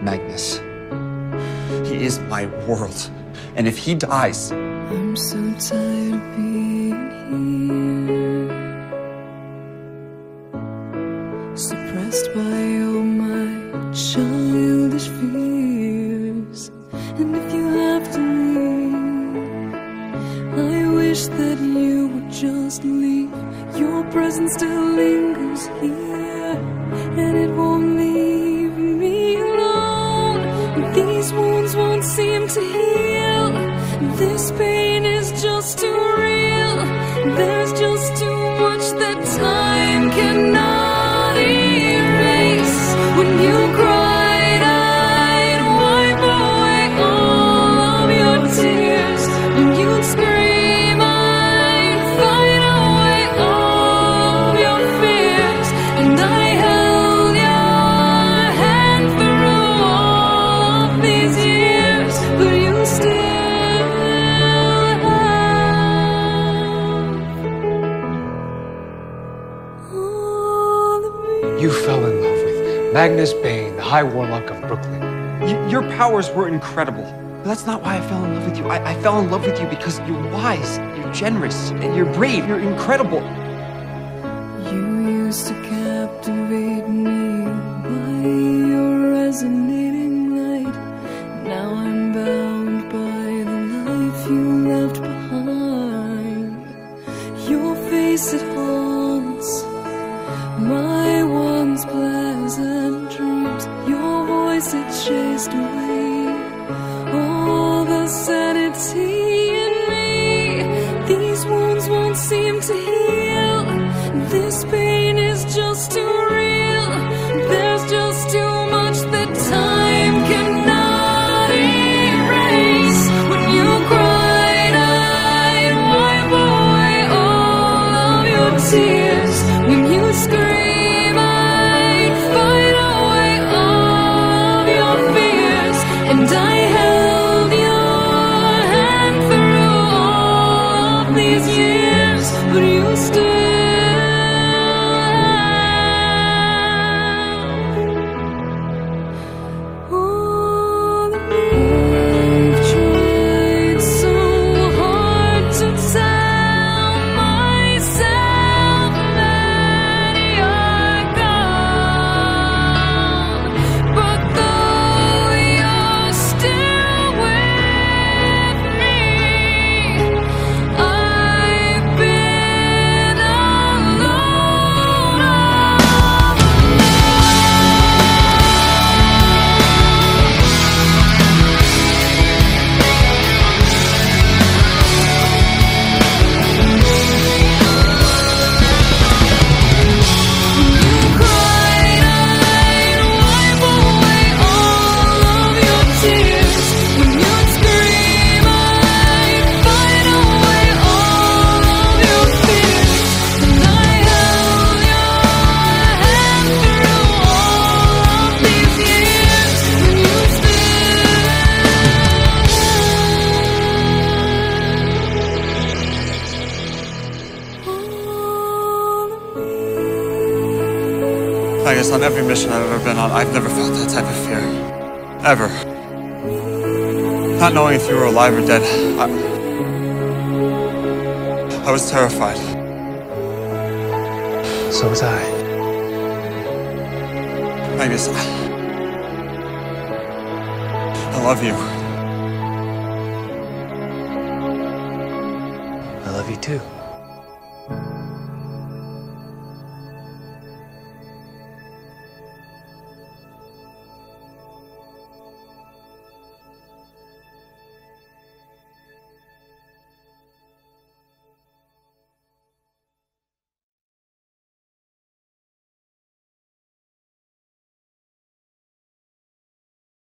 Magnus. He is my world. And if he dies... I'm so tired of being here, suppressed by all my childish fears. And if you have to leave, I wish that you would just leave. Your presence still lingers here, and it won't leave me alone. These wounds won't seem to heal. This pain is just too real. There's just too much that time cannot erase. When you cried, I'd wipe away all of your tears. When you'd scream, I'd fight away all of your fears. And I held your hand through all of these years, but you still... You fell in love with Magnus Bane, the High Warlock of Brooklyn. Your powers were incredible. But that's not why I fell in love with you. I fell in love with you because you're wise, you're generous, and you're brave, you're incredible. You used to captivate me by your resonating light. Now I'm bound by the life you left behind. Your face, it haunts my once pleasant dreams. Your voice, it chased away all the sanity in me. These wounds won't seem to heal. This pain is just too real. There's just too much that time cannot erase. When you cried, I'd wipe away all of your tears. When you scream, I'd fight away all of your fears. And I held your hand through all of these years, but you still have all of me. I've tried so hard to tell myself that you're gone, but though you're still with me, I've been alone all you cried, I'd wipe away all of your tears. When you'd scream, I'd fight away all of your fears. And I held your hand through all of these years, and you I guess on every mission I've ever been on, I've never felt that type of fear. Ever. Not knowing if you were alive or dead, I was terrified. So was I. Magnus, I love you. I love you too.